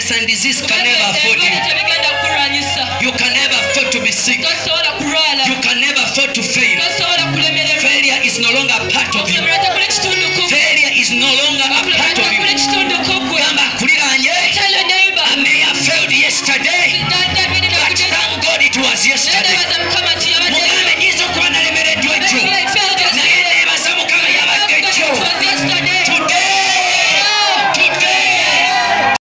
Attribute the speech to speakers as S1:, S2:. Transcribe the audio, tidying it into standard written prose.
S1: sickness and disease can never afford you. You can never afford to be sick. You can never afford to fail.